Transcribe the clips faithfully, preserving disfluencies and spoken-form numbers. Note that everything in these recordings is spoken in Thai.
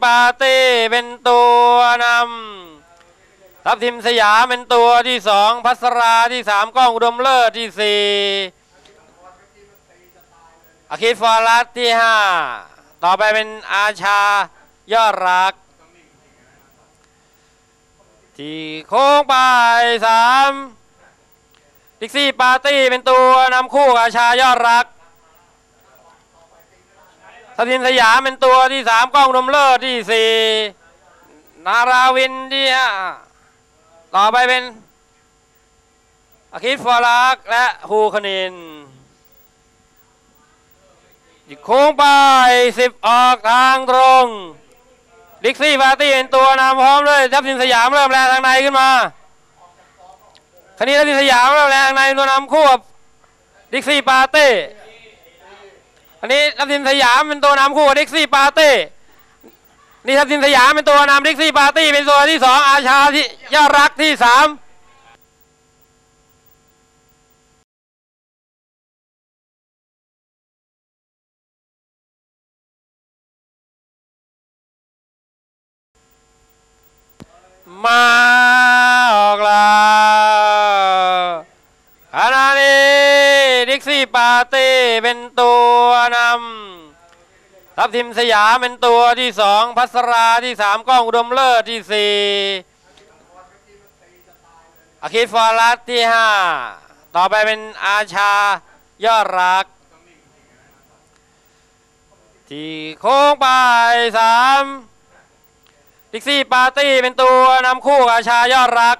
ปาร์ตี้เป็นตัวนำทัพทิมสยามเป็นตัวที่สองพัสราที่สามก้องอุดมเลิศที่สี่อาคิดฟอรัสที่ห้าต่อไปเป็นอาชายอดรักที่โค้งไปสามดิกซี่ปาร์ตี้เป็นตัวนำคู่อาชายอดรักทัพทิมสยามเป็นตัวที่สามก้องอุดมเลิศที่สี่นาราวินที่ห้าต่อไปเป็นอาคิดฟอรักและฮูคณินโค้งไปสิบออกทางตรงดิกซี่ปาร์ตี้เป็นตัวนำพร้อมด้วยทัพทิมสยามเริ่มแรงทางในขึ้นมาคณีทัพทิมสยามเริ่มแรงทางในตัวนำคู่กับดิกซี่ปาร์ตี้อันนี้ทัพทิมสยามเป็นตัวนำคู่กับดิกซี่ปาร์ตี้นี่ทัพทิมสยามเป็นตัวนำดิกซี่ปาร์ตี้เป็นตัวที่สองอาชาที่ยอดรักที่สามมาออกแล้วขณะนี้ดิกซี่ปาร์ตี้เป็นตัวนำทัพทิมสยามเป็นตัวที่สองพัสราที่สามก้องอุดมเลิศที่สี่อาคิดฟอรัสที่ห้าต่อไปเป็นอาชายอดรักที่โค้งไปสามดิกซี่ปาร์ตี้เป็นตัวนำคู่อาชายอดรัก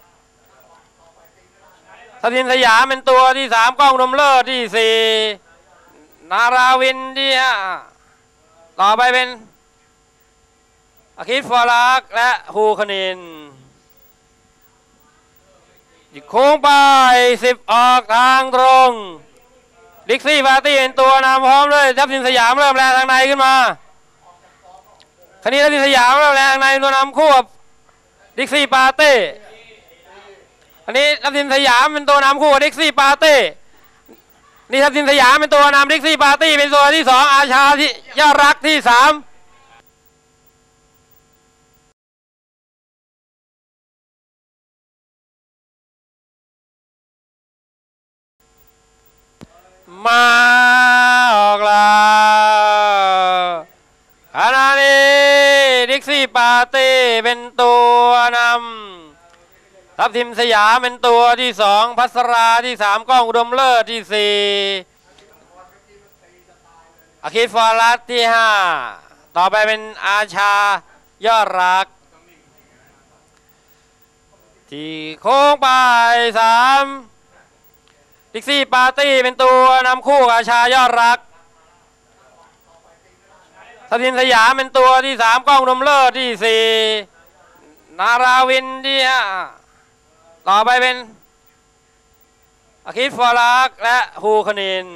ทัพทิมสยามเป็นตัวที่สามก้องอุดมเลิศที่สี่นาราวินที่ห้าต่อไปเป็นอาคิดฟอรักและฮูคณินโค้งไปสิบออกทางตรงดิกซี่ปาร์ตี้เป็นตัวนำพร้อมด้วยทัพทิมสยามเริ่มแรงทางในขึ้นมาคณีทัพทิมสยามเริ่มแรงทางในตัวนำคู่กับดิกซี่ปาร์ตี้อันนี้ทัพทิมสยามเป็นตัวนำคู่กับดิกซี่ปาร์ตี้นี่ทัพทิมสยามเป็นตัวนำดิกซี่ปาร์ตี้เป็นตัวที่สองอาชาที่ยอดรักที่สามมาออกแล้วขณะนี้ดิกซี่ปาร์ตี้เป็นตัวนำทัพทิมสยามเป็นตัวที่สองพัสราที่สามก้องอุดมเลิศที่สี่อาคิดฟอรัสที่ห้าต่อไปเป็นอาชายอดรักที่โค้งไปสามดิกซี่ปาร์ตี้เป็นตัวนำคู่อาชายอดรักทัพทิมสยามเป็นตัวที่สามก้องอุดมเลิศที่สี่นาราวินที่ห้าต่อไปเป็นอาคิดฟอรักและฮูคณิน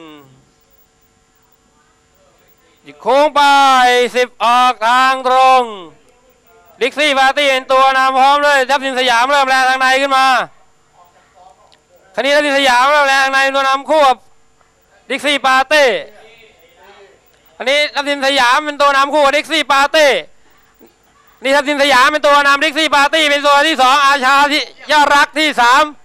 โค้งไปสิบออกทางตรงดิกซี่ปาร์ตี้เป็นตัวนำพร้อมด้วยทัพทิมสยามเริ่มแรงทางในขึ้นมาคณีทัพทิมสยามเริ่มแรงทางในตัวนำคู่กับดิกซี่ปาร์ตี้อันนี้ทัพทิมสยามเป็นตัวนำคู่กับดิกซี่ปาร์ตี้นี่ทัพทิมสยามเป็นตัวนำดิกซี่ปาร์ตี้เป็นตัวที่สองอาชาที่ยอดรักที่สาม